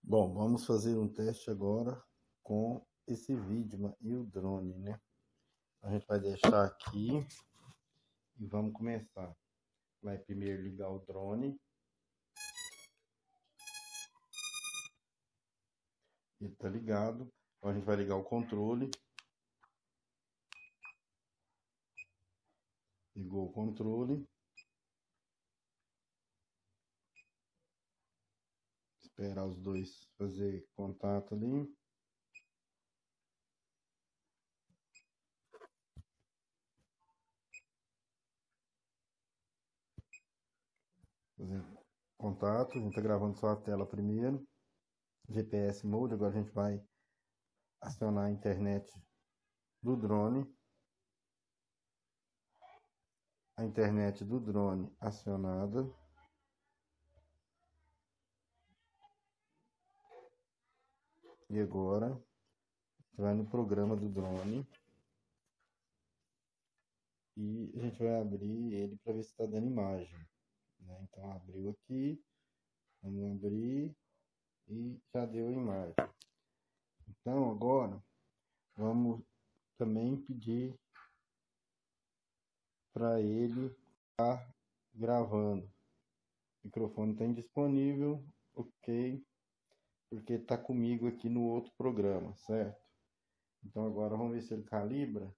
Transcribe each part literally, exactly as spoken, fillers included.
Bom, vamos fazer um teste agora com esse vídeo e o drone, né? A gente vai deixar aqui e vamos começar. Vai primeiro ligar o drone. Ele tá ligado. Então a gente vai ligar o controle. Ligou o controle. Esperar os dois fazer contato ali. Fazer contato. A gente tá gravando só a tela primeiro. G P S Mode. Agora a gente vai acionar a internet do drone. A internet do drone acionada. E agora vai no programa do drone e a gente vai abrir ele para ver se está dando imagem, né? Então abriu aqui, vamos abrir e já deu a imagem. Então agora vamos também pedir para ele estar gravando. O microfone está indisponível, ok, porque está comigo aqui no outro programa, certo? Então agora vamos ver se ele calibra.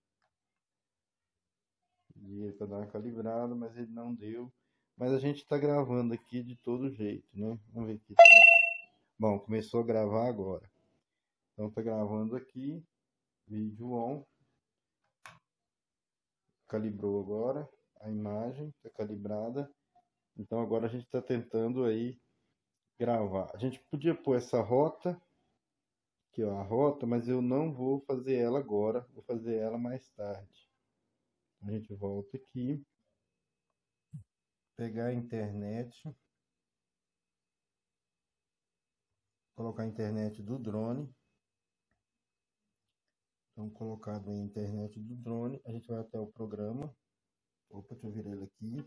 E ele está dando uma calibrada, mas ele não deu. Mas a gente está gravando aqui de todo jeito, né? Vamos ver aqui. Bom, começou a gravar agora. Então tá gravando aqui. Vídeo on. Calibrou agora a imagem, está calibrada. Então agora a gente está tentando aí gravar. A gente podia pôr essa rota, aqui ó, a rota, mas eu não vou fazer ela agora, vou fazer ela mais tarde. A gente volta aqui, pegar a internet, colocar a internet do drone. Então, colocado em internet do drone, a gente vai até o programa. Opa, deixa eu virar ele aqui.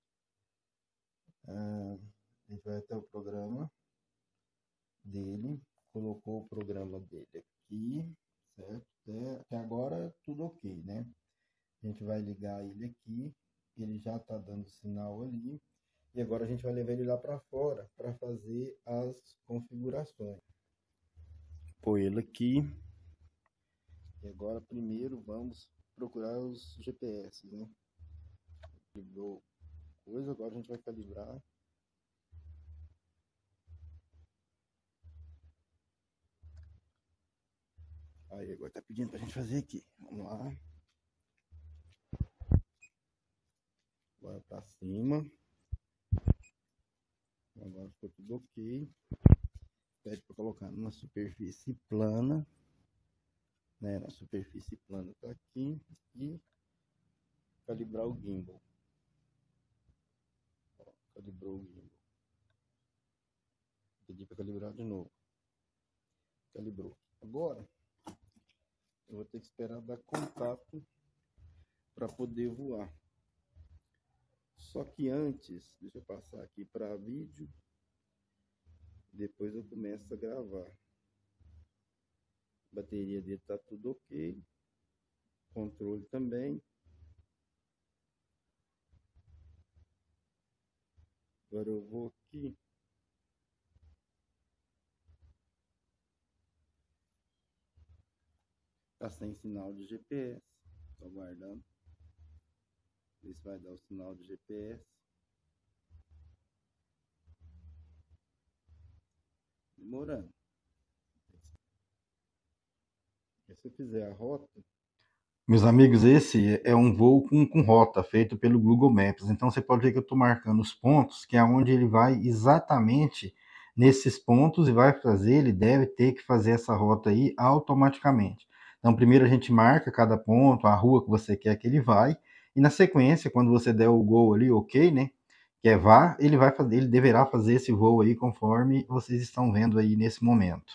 Ah, a gente vai até o programa dele. Colocou o programa dele aqui, certo? Até, até agora tudo ok, né? A gente vai ligar ele aqui. Ele já está dando sinal ali. E agora a gente vai levar ele lá para fora para fazer as configurações. Pôr ele aqui. E agora primeiro vamos procurar os G P S, né? Ligou coisa, agora a gente vai calibrar. Aí agora tá pedindo pra gente fazer aqui. Vamos lá. Agora pra cima. Agora ficou tudo ok. Pede para colocar na superfície plana. Né? Na superfície plana tá aqui. E calibrar o gimbal. Ó, calibrou o gimbal. Pedi para calibrar de novo. Calibrou. Agora eu vou ter que esperar dar contato para poder voar. Só que antes, deixa eu passar aqui para vídeo. Depois eu começo a gravar. A bateria dele tá tudo ok. Controle também. Agora eu vou aqui. Tá sem sinal de G P S. Tô aguardando. Ver se vai dar o sinal de G P S. Demorando. E se eu fizer a rota. Meus amigos, esse é um voo com, com rota feito pelo Google Maps. Então você pode ver que eu estou marcando os pontos, que é onde ele vai exatamente nesses pontos e vai fazer, ele deve ter que fazer essa rota aí automaticamente. Então primeiro a gente marca cada ponto, a rua que você quer que ele vai, e na sequência, quando você der o gol ali, ok, né? Que é vá, ele vai fazer, ele deverá fazer esse voo aí conforme vocês estão vendo aí nesse momento.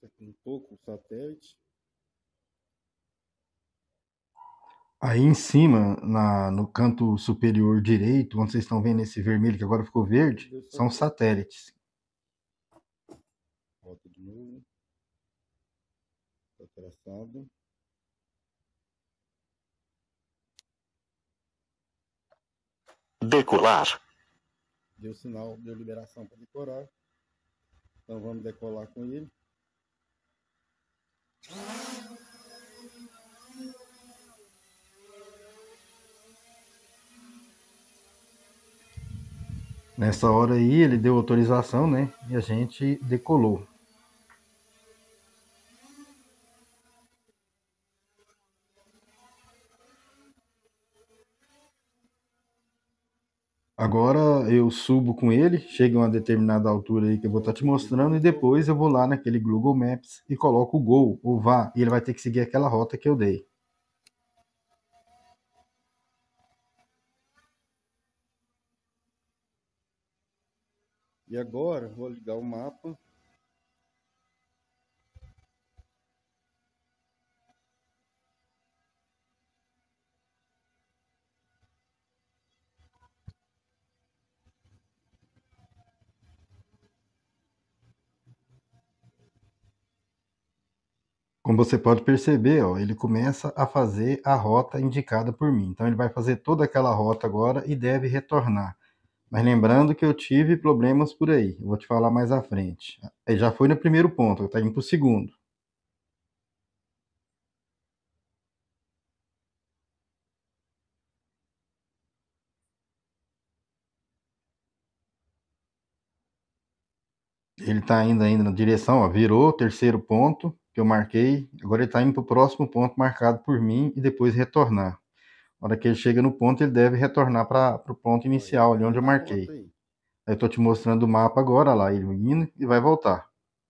aqui um pouco o satélite. Aí em cima, na, no canto superior direito, onde vocês estão vendo esse vermelho que agora ficou verde, são satélites. Volta de novo. Está traçado. Decolar. Deu sinal, deu liberação para decorar. Então vamos decolar com ele. Nessa hora aí ele deu autorização, né? E a gente decolou. Agora eu subo com ele, chega a uma determinada altura aí que eu vou estar te mostrando, e depois eu vou lá naquele Google Maps e coloco o Gol, ou vá, e ele vai ter que seguir aquela rota que eu dei. E agora vou ligar o mapa. Como você pode perceber, ó, ele começa a fazer a rota indicada por mim. Então ele vai fazer toda aquela rota agora e deve retornar. Mas lembrando que eu tive problemas por aí. Eu vou te falar mais à frente. Ele já foi no primeiro ponto, está indo para o segundo. Ele está indo ainda na direção, ó, virou o terceiro ponto que eu marquei. Agora ele está indo para o próximo ponto marcado por mim e depois retornar. Na hora que ele chega no ponto, ele deve retornar para o ponto inicial, ali onde eu marquei. Aí eu estou te mostrando o mapa agora, lá, ele indo e vai voltar.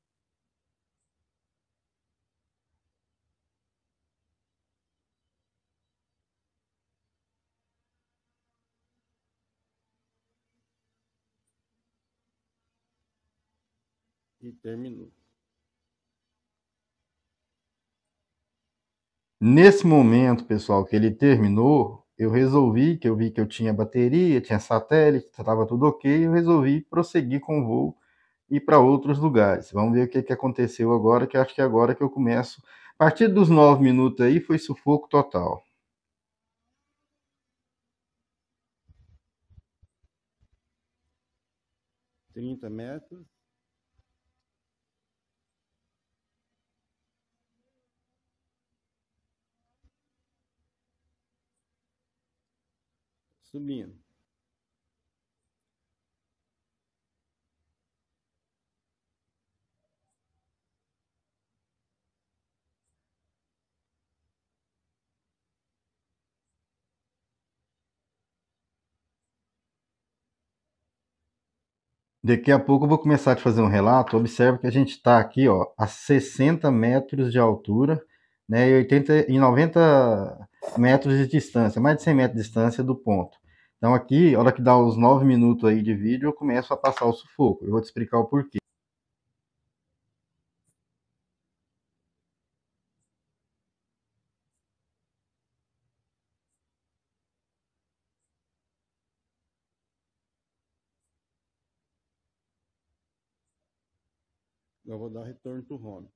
E terminou. Nesse momento, pessoal, que ele terminou, eu resolvi, que eu vi que eu tinha bateria, tinha satélite, estava tudo ok, eu resolvi prosseguir com o voo e ir para outros lugares. Vamos ver o que, que aconteceu agora, que acho que é agora que eu começo. A partir dos nove minutos aí, foi sufoco total. trinta metros. Subindo. Daqui a pouco eu vou começar a te fazer um relato. Observe que a gente está aqui, ó, a sessenta metros de altura, né, e oitenta e noventa metros de distância, mais de cem metros de distância do ponto. Então aqui, a hora que dá os nove minutos aí de vídeo, eu começo a passar o sufoco. Eu vou te explicar o porquê. Eu vou dar retorno to home.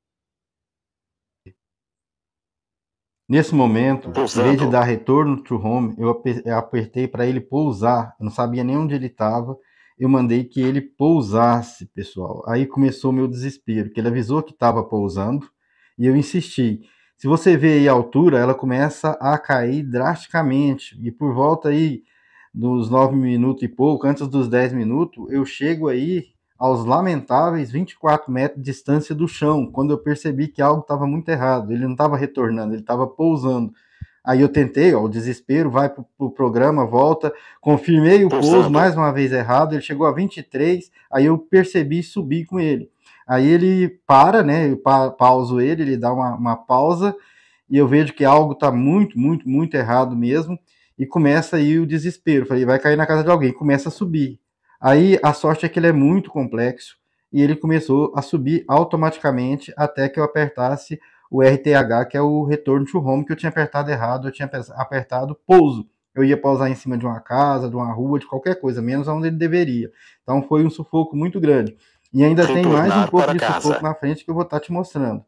Nesse momento, em vez de dar retorno to home, eu apertei para ele pousar. Eu não sabia nem onde ele estava. Eu mandei que ele pousasse, pessoal. Aí começou o meu desespero, que ele avisou que estava pousando e eu insisti. Se você vê aí a altura, ela começa a cair drasticamente. E por volta aí dos nove minutos e pouco, antes dos dez minutos, eu chego aí aos lamentáveis vinte e quatro metros de distância do chão, quando eu percebi que algo estava muito errado. Ele não estava retornando, ele estava pousando. Aí eu tentei, ó, o desespero, vai para o pro programa, volta, confirmei o pouso, mais uma vez errado, ele chegou a vinte e três, aí eu percebi e subi com ele. Aí ele para, né, eu pa pauso ele, ele dá uma, uma pausa, e eu vejo que algo está muito, muito, muito errado mesmo, e começa aí o desespero. Falei, vai cair na casa de alguém, começa a subir. Aí a sorte é que ele é muito complexo, e ele começou a subir automaticamente até que eu apertasse o R T H, que é o Return to Home, que eu tinha apertado errado, eu tinha apertado pouso. Eu ia pousar em cima de uma casa, de uma rua, de qualquer coisa, menos onde ele deveria. Então foi um sufoco muito grande. E ainda Retornar tem mais um pouco de casa. Sufoco na frente que eu vou estar te mostrando.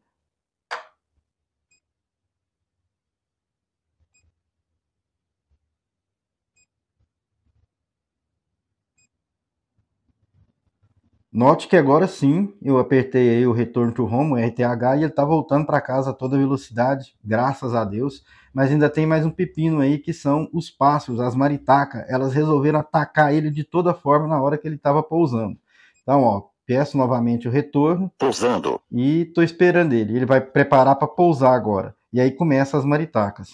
Note que agora sim, eu apertei aí o Return to Home, o R T H, e ele está voltando para casa a toda velocidade, graças a Deus. Mas ainda tem mais um pepino aí, que são os pássaros, as maritacas. Elas resolveram atacar ele de toda forma na hora que ele estava pousando. Então, ó, peço novamente o retorno. Pousando. E estou esperando ele. Ele vai preparar para pousar agora. E aí começa as maritacas.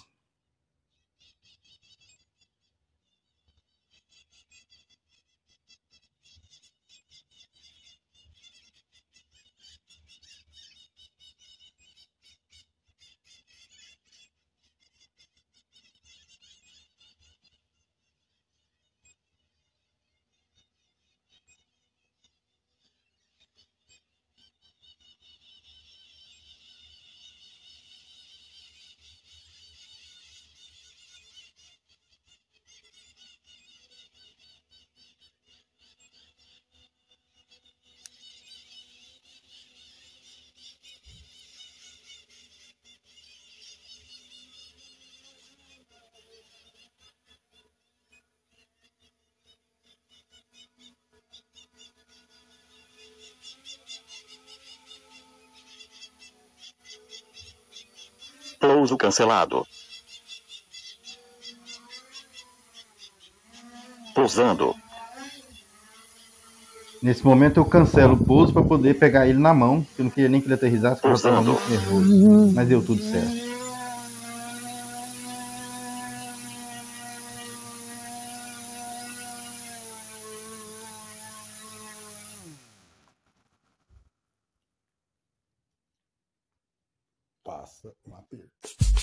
Pouso cancelado. Pousando. Nesse momento eu cancelo o pouso para poder pegar ele na mão, porque eu não queria nem que ele aterrissasse, porque eu estava muito nervoso. Mas deu tudo certo. Passa um aperto.